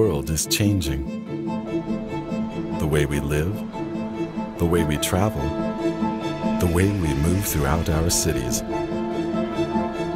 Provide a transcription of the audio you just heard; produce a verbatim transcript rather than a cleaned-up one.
world is changing. The way we live, the way we travel, the way we move throughout our cities.